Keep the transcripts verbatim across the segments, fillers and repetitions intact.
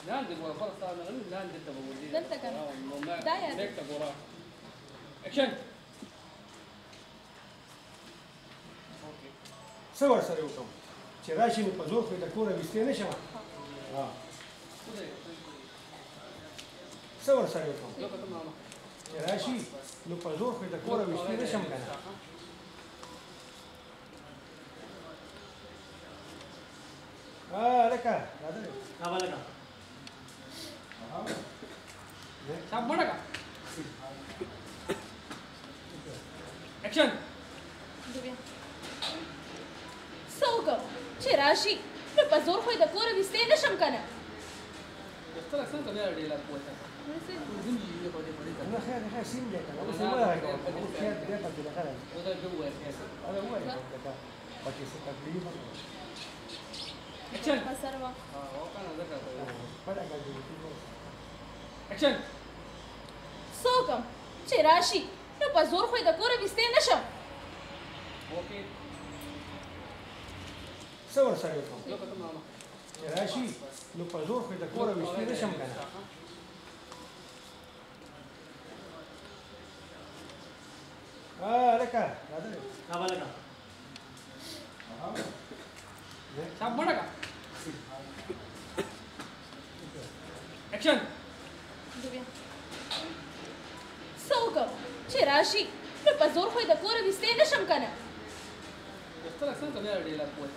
لاندې ګوره فرق ستا نه غلي لاندې ته به ودې دلته که نه دا یاد بیک ته ګوره اکشن څه ورسره وکړم چې راشي نو په زور خو یې د کوره ویستې نه شم څه ورسره وکړم چې راشي نو په زور خو یې د کوره ویستې نه شم که نه لکه راځه هغه لکه صاحب مړه کا اکشن څه وکړم چې راشي نو په زور خو یې د کوره ویستې نه شم که نه سترګ څنګه بیا ډېره پوهه نه خیر خیر سیم دی که نه اوس یې مه راکوه اوس خیر دی بېرته بې لکه راځي اوس دې ووایه هغه ووایه لکه پکې څه تکلیف اکشن سره وه پټه کړه اکشن څه وکړم چې راشي نو په زور خو یې د کوره ویستې نه شم اوکې څه ورسره وکړم چې راشي نو په زور خو یې د کوره ویستې نه شم که نه لکه راځه هغه لکه صاحب مړه کا اکشن څه وکړم چې راشي نو په زور خو یې د کوره ویستې نه شم که نه سترګ څنګه بیا ډېره پوهه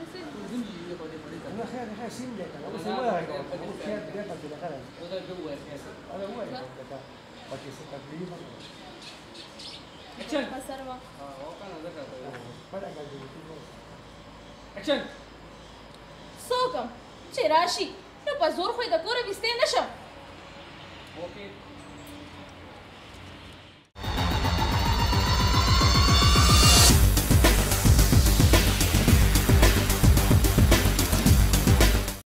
نه خیر خیر سیم دی که نه اوس یې مه راکوه اوس خیر بېرته بې لکه راځي اوس دې ووایه هغه ووایه لکه پکې څه تکلیف اکشن سره وه پټه کړه اکشن څه وکړم چې راشي نو په زور خو یې د کوره ویستې نه شم